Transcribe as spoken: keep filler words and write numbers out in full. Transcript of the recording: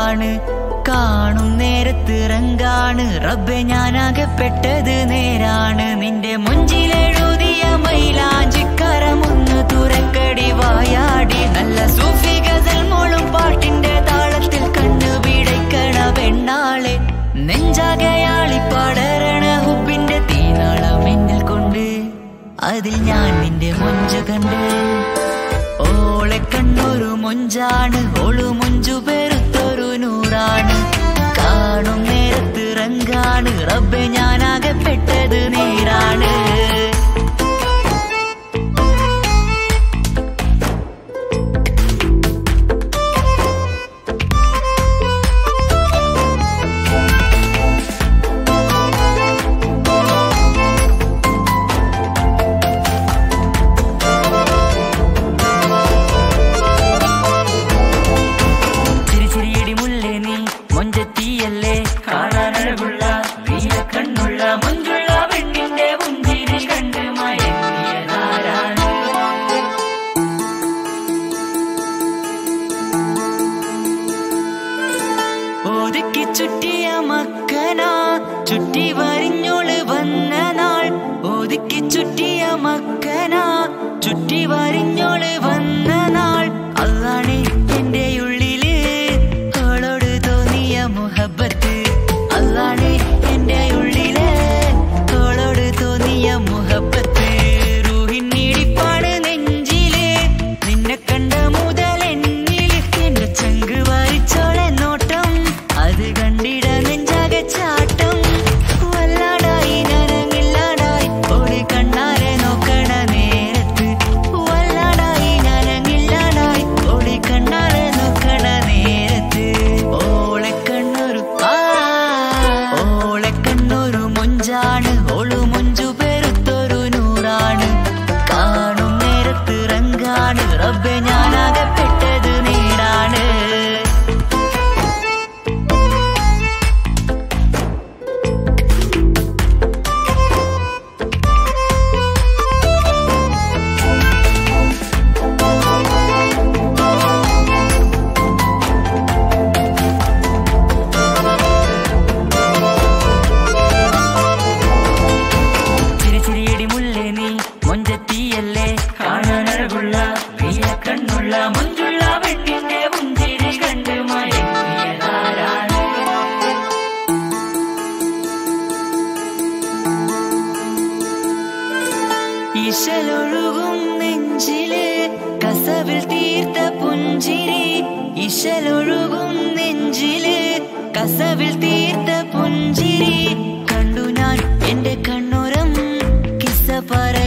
പൂവാണ് കാണും നേരത്തിറങ്കാണ് റബ്ബെ ഞാനാകപ്പെട്ടത് നേരാണ് നിന്റെ മുഞ്ചിലെഴുതിയ മൈലാഞ്ചിക്കരമൊന്ന് തുറക്കടി വായാടി നല്ല സൂഫി ഗസൽ മോളും പാട്ടിന്റെ താളത്തിൽ കണ്ണു പിടയ്ക്കണ പെണ്ണാളെ നെഞ്ചാകയാളി പടരണ ഹുബിന്റെ തീനാളം എന്നിൽ കൊണ്ട് അതിൽ ഞാൻ നിന്റെ മൊഞ്ചു കണ്ട് ഓളെ കണ്ണൊരു മൊഞ്ചാണ് ഓളു മൊഞ്ചു പെരുത്തൊരു നൂറാണ് കാണും നേരത്തിറങ്കാണ് റബ്ബെ ഞാനാകപ്പെട്ടത് നേരാണ് ഒതുക്കി ചുറ്റിയ മക്കന ചുറ്റി വരിഞ്ഞോള് വന്ന നാൾ ഒതുക്കി ചുറ്റിയ മക്കന ചുറ്റി വരിഞ്ഞോള് വന്ന നാൾ അതാണ് എന്റെ ഉള്ളില് അവളോട് തോന്നിയ മുഹബത്ത് അതാണ് എന്റെ ഉള്ളില് അവളോട് തോന്നിയ മുഹബത്ത് റൂഹിന്നിടിപ്പാണ് നെഞ്ചില് നിന്നെ കണ്ട മുതൽ എന്നിൽ എന്റെ ചങ്ക് വാരിച്ചോളെ നോട്ടം അത് കണ്ടിട നെഞ്ചാകെ ചാട്ടം വല്ലാടായി ഞാനങ്ങില്ലാടായി ഓടി കണ്ണാരെ നോക്കണ നേരത്ത് വല്ലാടായി ഞാനങ്ങില്ലാടായി ഓടി കണ്ണാരെ നോക്കണ നേരത്ത് ഓളെ കണ്ണൊരു ആ ഓളെ കണ്ണൊരു മൊഞ്ചാണ് ഓളു മൊഞ്ചു പെരുത്തൊരു നൂറാണ് കാണും നേരത്തിറങ്കാണ് റബ്ബെ ഞാനാകപ്പെട്ടത് നേരാണ് മൊഞ്ചത്തിയല്ലേ കാണാനഴകുള്ള നീല കണ്ണുള്ള മൊഞ്ചുള്ള പെണ്ണിന്റെ മുഞ്ചിരി കണ്ട് മയങ്ങിയതാരാണ് ഇശലൊഴുകും നെഞ്ചില് കസവിൽ തീർത്ത പുഞ്ചിരി ഇശലൊഴുകും നെഞ്ചില് കസവിൽ തീർത്ത പുഞ്ചിരി കണ്ടു ഞാൻ എന്റെ കണ്ണുരം കിസ്സ പറ